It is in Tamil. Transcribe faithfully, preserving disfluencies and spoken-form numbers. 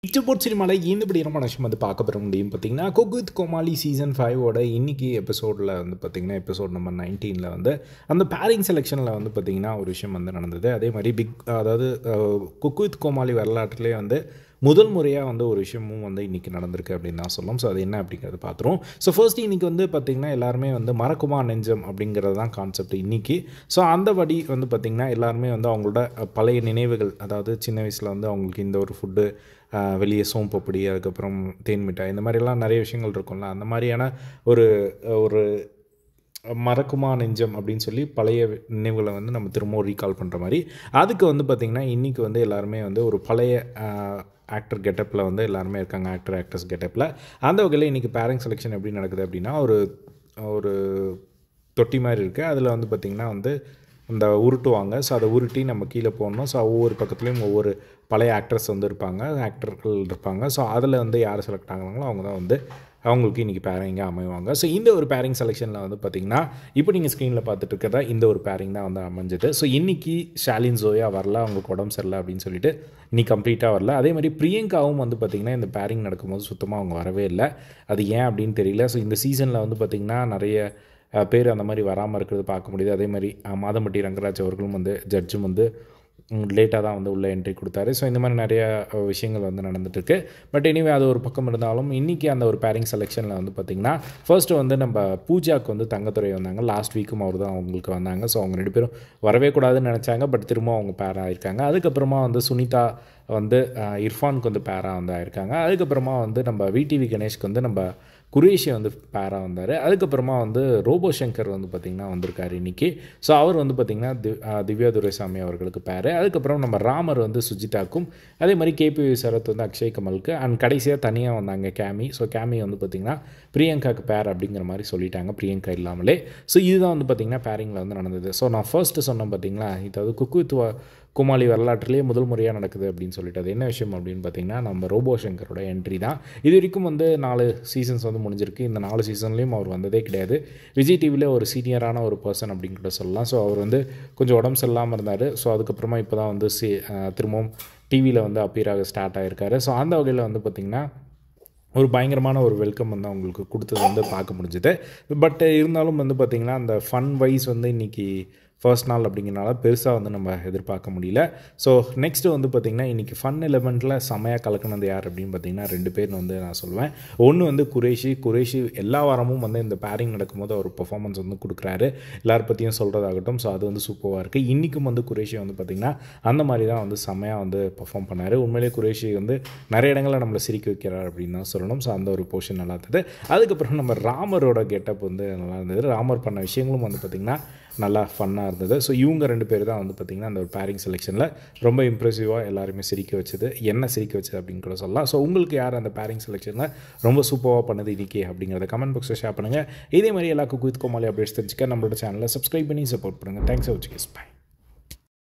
இச்சபோர்ட் சினிமாவில் ஈந்தபடி ரொம்ப விஷயம் வந்து பார்க்க பெற முடியும். பார்த்தீங்கன்னா குக் வித் கோமாளி சீசன் ஃபைவோட இன்றைக்கி எபிசோடில் வந்து பார்த்திங்கன்னா எபிசோட் நம்பர் நைன்டீனில் வந்து அந்த பேரிங் செலெக்ஷனில் வந்து பார்த்திங்கன்னா ஒரு விஷயம் வந்து நடந்தது. அதே மாதிரி பிக் அதாவது குக் வித் கோமாளி வரலாற்றிலே வந்து முதல் முறையாக வந்து ஒரு விஷயமும் வந்து இன்றைக்கி நடந்திருக்கு அப்படின்னு தான் சொல்லலாம். ஸோ அது என்ன அப்படிங்கிறது பார்த்துருவோம். ஸோ ஃபர்ஸ்ட் இன்றைக்கி வந்து பார்த்திங்கன்னா எல்லாருமே வந்து மறக்குமா நெஞ்சம் அப்படிங்கிறது தான் கான்செப்ட் இன்றைக்கி. ஸோ அந்த படி வந்து பார்த்திங்கன்னா எல்லாருமே வந்து அவங்களோட பழைய நினைவுகள், அதாவது சின்ன வயசில் வந்து அவங்களுக்கு இந்த ஒரு ஃபுட்டு, வெளியே சோம்பப்பொடி, அதுக்கப்புறம் தேன் மிட்டாய், இந்த மாதிரிலாம் நிறைய விஷயங்கள் இருக்கும்ல, அந்த மாதிரியான ஒரு ஒரு மறக்குமா நெஞ்சம் அப்படின்னு சொல்லி பழைய நினைவுகளை வந்து நம்ம திரும்பவும் ரீகால் பண்ணுற மாதிரி அதுக்கு வந்து பார்த்திங்கன்னா இன்றைக்கி வந்து எல்லாருமே வந்து ஒரு பழைய ஆக்டர் கெட்டப்பில் வந்து எல்லாருமே இருக்காங்க, ஆக்டர் ஆக்ட்ரஸ் கெட்டப்பில். அந்த வகையில் இன்றைக்கி பேரிங் செலெக்ஷன் எப்படி நடக்குது அப்படின்னா ஒரு ஒரு தொட்டி மாதிரி இருக்குது. அதில் வந்து பார்த்திங்கன்னா வந்து அந்த உருட்டுவாங்க. ஸோ அதை உருட்டி நம்ம கீழே போடணும். ஸோ ஒவ்வொரு பக்கத்துலேயும் ஒவ்வொரு பழைய ஆக்ட்ரஸ் வந்து இருப்பாங்க, ஆக்டர்கள் இருப்பாங்க. ஸோ அதில் வந்து யார் செலக்ட் ஆகிறாங்களோ அவங்க தான் வந்து அவங்களுக்கு இன்றைக்கி பேரிங்காக அமைவாங்க. ஸோ இந்த ஒரு பேரிங் செலெக்ஷனில் வந்து பார்த்திங்கன்னா இப்போ நீங்கள் ஸ்க்ரீனில் பார்த்துட்டு இருக்கிறதா இந்த ஒரு பேரிங் தான் வந்து அமைஞ்சது. ஸோ இன்றைக்கி ஷாலின் ஜோயா வரல, அவங்களுக்கு உடம்பு சரியில்லை அப்படின்னு சொல்லிட்டு இன்றைக்கி கம்ப்ளீட்டாக வரல. அதே மாதிரி பிரியங்காவும் வந்து பார்த்திங்கன்னா இந்த பேரிங் நடக்கும்போது சுத்தமாக அவங்க வரவே இல்லை. அது ஏன் அப்படின்னு தெரியல. ஸோ இந்த சீசனில் வந்து பார்த்திங்கன்னா நிறைய பேர் அந்த மாதிரி வராமல் இருக்கிறது பார்க்க முடியுது. அதே மாதிரி மாதம்பட்டி ரங்கராஜ் அவர்களும் வந்து ஜட்ஜும் வந்து லேட்டாக தான் வந்து உள்ள என்ட்ரி கொடுத்தாரு. ஸோ இந்த மாதிரி நிறைய விஷயங்கள் வந்து நடந்துகிட்ருக்கு. பட் எனிவே அது ஒரு பக்கம் இருந்தாலும் இன்றைக்கி அந்த ஒரு பேரிங் செலெக்ஷனில் வந்து பார்த்திங்கன்னா ஃபர்ஸ்ட்டு வந்து நம்ம பூஜாவுக்கு வந்து தங்கத்துறை வந்தாங்க. லாஸ்ட் வீக்கும் அவர் தான் அவங்களுக்கு வந்தாங்க. ஸோ அவங்க ரெண்டு பேரும் வரவே கூடாதுன்னு நினச்சாங்க. பட் திரும்ப அவங்க பேர் ஆகிருக்காங்க. அதுக்கப்புறமா வந்து சுனிதா வந்து இர்ஃபானுக்கு வந்து பேராக வந்து ஆயிருக்காங்க. அதுக்கப்புறமா வந்து நம்ம விடிவி கணேஷ்க்கு வந்து நம்ம குரேஷி வந்து பேராக வந்தார். அதுக்கப்புறமா வந்து ரோபோ சங்கர் வந்து பார்த்திங்கன்னா வந்திருக்காரு இன்றைக்கி. ஸோ அவர் வந்து பார்த்திங்கன்னா திவ் திவ்யா துரைசாமி அவர்களுக்கு பேர். அதுக்கப்புறம் நம்ம ராமர் வந்து சுஜிதாக்கும், அதே மாதிரி கேபி சரத் வந்து அக்ஷய் கமலுக்கு, அண்ட் கடைசியாக தனியாக வந்தாங்க கேமி. ஸோ கேமி வந்து பார்த்திங்கன்னா பிரியங்காவுக்கு பேர் அப்படிங்கிற மாதிரி சொல்லிட்டாங்க, பிரியங்கா இல்லாமலே. ஸோ இதுதான் வந்து பார்த்திங்கன்னா பேரிங்கில் வந்து நடந்தது. ஸோ நான் ஃபர்ஸ்ட்டு சொன்னேன் பார்த்திங்களா, இதாவது குக் வித் கோமாளி வரலாற்றிலே முதல் முறையாக நடக்குது அப்படின்னு சொல்லிட்டு அது என்ன விஷயம் அப்படின்னு பார்த்திங்கன்னா நம்ம ரோபோ சங்கரோட என்ட்ரி தான். இது வரைக்கும் வந்து நாலு சீசன்ஸ் வந்து முடிஞ்சிருக்கு. இந்த நாலு சீசன்லேயும் அவர் வந்ததே கிடையாது. விஜய் டிவியில் ஒரு சீனியரான ஒரு பர்சன் அப்படின்னு கூட சொல்லலாம். ஸோ அவர் வந்து கொஞ்சம் உடம்பு சரியில்லாமல் இருந்தார். ஸோ அதுக்கப்புறமா இப்போ தான் வந்து சி திரும்பவும் டிவியில் வந்து அப்பீர் ஆக ஸ்டார்ட் ஆகிருக்காரு. ஸோ அந்த வகையில் வந்து பார்த்திங்கன்னா ஒரு பயங்கரமான ஒரு வெல்கம் வந்து அவங்களுக்கு கொடுத்தது வந்து பார்க்க முடிஞ்சுது. பட் இருந்தாலும் வந்து பார்த்திங்கன்னா அந்த ஃபன் வைஸ் வந்து இன்றைக்கி ஃபர்ஸ்ட் நாள் அப்படிங்கிறனால பெருசாக வந்து நம்ம எதிர்பார்க்க முடியல. ஸோ நெக்ஸ்ட்டு வந்து பார்த்திங்கன்னா இன்றைக்கி ஃபன் எலமெண்ட்டில் செமையாக கலக்கினது யார் அப்படின்னு பார்த்திங்கன்னா ரெண்டு பேர் வந்து நான் சொல்லுவேன். ஒன்று வந்து குரேஷி. குரேஷி எல்லா வாரமும் வந்து இந்த பேரிங் நடக்கும்போது அவர் பெர்ஃபார்மன்ஸ் வந்து கொடுக்குறாரு, எல்லார் பற்றியும் சொல்கிறதாகட்டும். ஸோ அது வந்து சூப்பராக இருக்குது. இன்றைக்கும் வந்து குரேஷி வந்து பார்த்திங்கன்னா அந்த மாதிரி தான் வந்து செமையாக வந்து பெர்ஃபார்ம் பண்ணார். உண்மையிலே குரேஷி வந்து நிறைய இடங்களில் நம்மளை சிரிக்க வைக்கிறார் அப்படின்னு தான் சொல்லணும். ஸோ அந்த ஒரு போர்ஷன் நல்லா இருந்தது. அதுக்கப்புறம் நம்ம ராமரோட கெட்டப் வந்து நல்லா இருந்தது. ராமர் பண்ண விஷயங்களும் வந்து பார்த்திங்கன்னா நல்லா ஃபன்னாக இருந்தது. ஸோ இவங்க ரெண்டு பேர் தான் வந்து பார்த்திங்கன்னா அந்த ஒரு பேரிங் செலெக்ஷனில் ரொம்ப இம்ப்ரெசிவாக எல்லாருமே சிரிக்க வச்சது, என்ன சிரிக்க வச்சது அப்படின்னு கூட சொல்லலாம். ஸோ உங்களுக்கு யார் அந்த பேரிங் செலெக்ஷனில் ரொம்ப சூப்பராக பண்ணது இன்றைக்கி அப்படிங்கிறத கமெண்ட் பாக்ஸில் ஷேர் பண்ணுங்கள். இதே மாதிரி எல்லா குக் வித் கோமாளி அப்டேட்ஸ் தெரிஞ்சுக்க நம்மளோட சேனலை சப்ஸ்கிரைப் பண்ணி சப்போர்ட் பண்ணுங்கள். தேங்க்ஸ் ஃபார் வாட்சிங். பை.